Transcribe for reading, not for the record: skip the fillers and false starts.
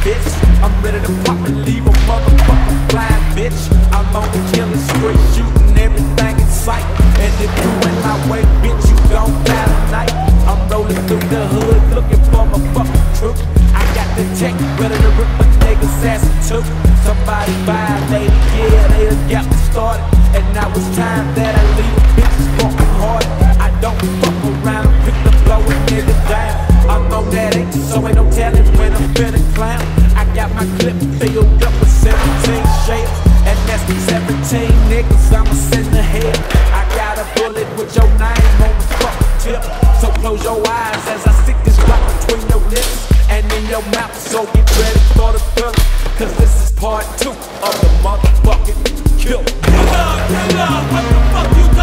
bitch. I'm ready to pop and leave a motherfucking blind, bitch. I'm on the killing spree, shooting everything in sight. And if you in my way, bitch, you gon' die tonight. I'm rolling through the hood, looking for my fucking truth. I got the tech, ready to rip a nigga's ass in two. Somebody violated, yeah, they done got me started. And now it's time that I leave a bitches fucking hard. I don't fuck around, pick the blow a nigga down. I'm on that H, so ain't no telling when I'm finna clown. I got my clip filled up with 17 shells, and that's 17 niggas I'ma send to hell. I got a bullet with your name on the fucking tip, so close your eyes as I stick this block between your lips and in your mouth. So get ready for the film, cause this is part 2 of the motherfucking kill. Killer, what the fuck you